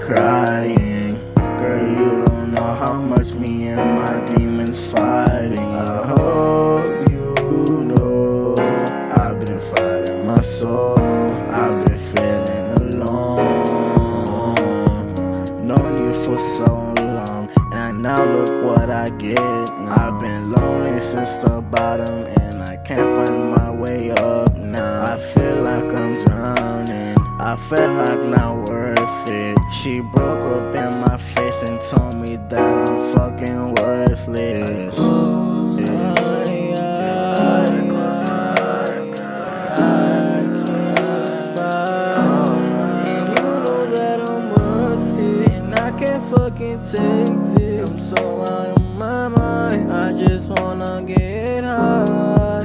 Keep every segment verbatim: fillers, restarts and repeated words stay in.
crying. Girl, you don't know how much me and my demons fighting. I hope you know I've been fighting my soul. I've been feeling alone, known you for so long, and now look what I get. I've been lonely since the bottom, and I can't find my way up now. I feel like I'm drowning, I feel like not worth it. She broke up in my face and told me that I'm fucking worthless. Fucking take this. I'm so out of my mind, I just wanna get high.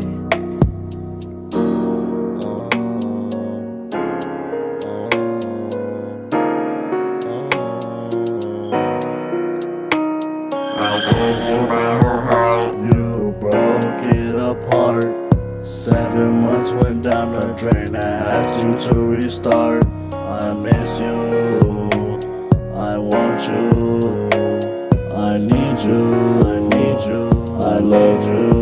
Oh, oh, oh. I gave you my whole heart, you broke it apart. Seven months went down the drain, I asked you to restart. I miss you, I want you, I need you, I need you, I love you.